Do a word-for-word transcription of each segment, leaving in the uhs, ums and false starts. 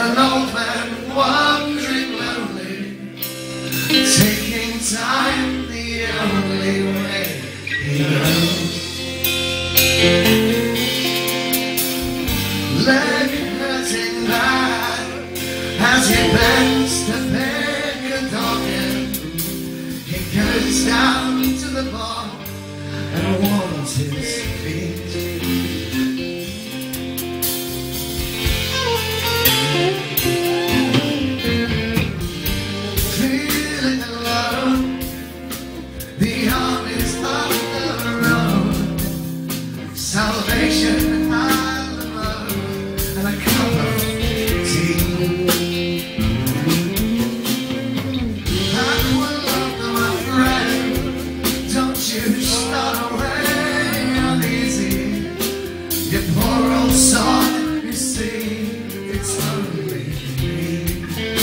an old man wandering lonely, taking time the only way he knows. Leg hurting bad as he bends to pick a dog in. He goes down to the bar and warms his feet. Feeling alone, the army's on the road. Salvation alone, and a cup of tea. Aqualung, my friend, don't you start away uneasy. You poor old soul, you see, it's only me.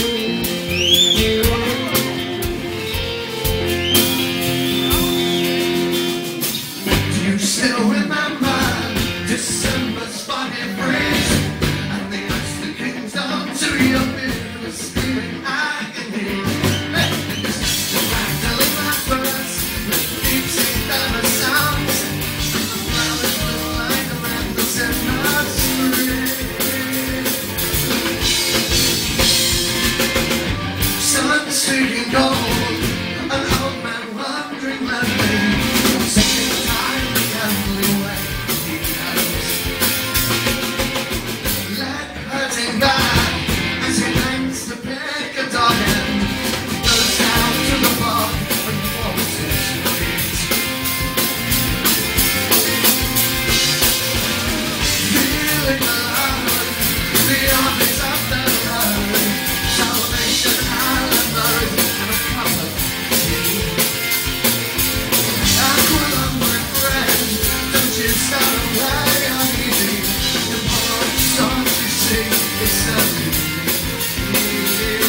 Do you still remember December's funny breeze and the Eastern Kingdom to your bitter screaming agony? The rattling rappers with deep sea diver sounds, the flowers look like a madness in the street. Sun streaking gold, an old man wandering lonely, taking time the only way he knows. Leg hurting bad as he bends to pick a dog in. He goes down to the bar and warms his feet. Feeling alone, the army's up the road. Salvation alone, and a cup of tea. Aqualung, my friend, don't you start away uneasy. The poor songs you sing, it's only me.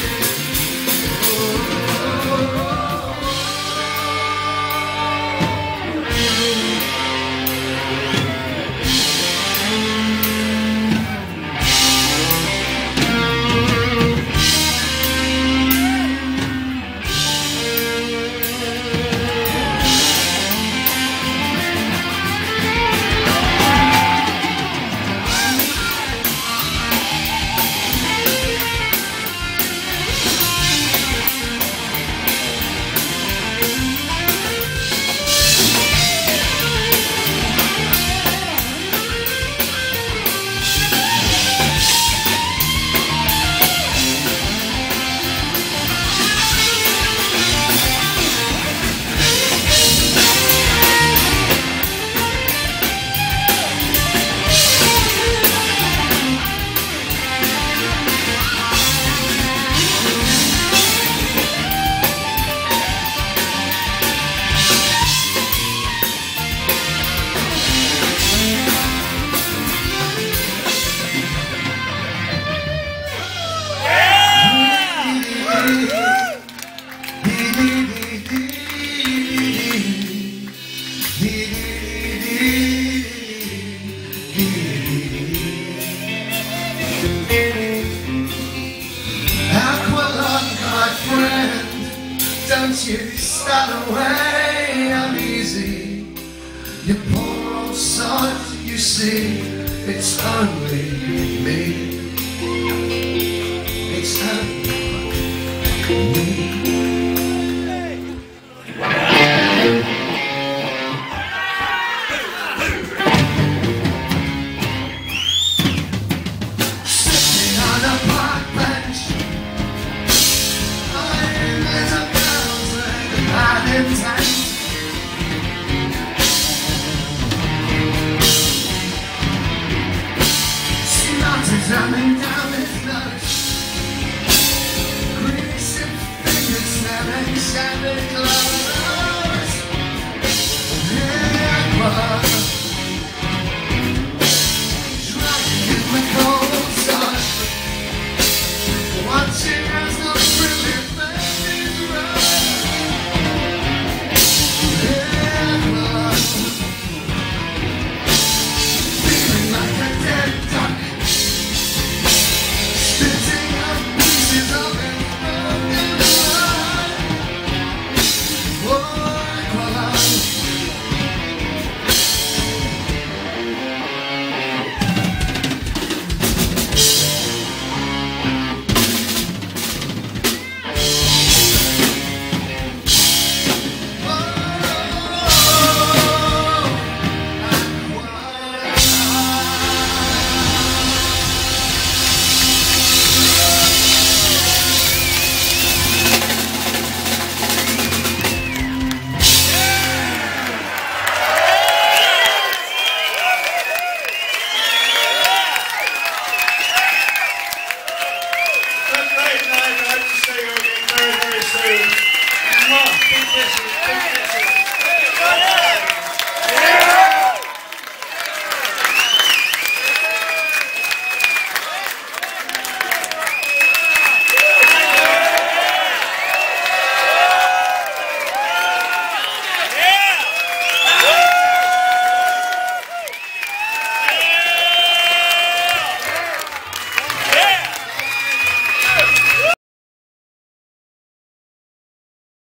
Aqualung, my friend, don't you start away uneasy. You poor old sod, you see, it's only me.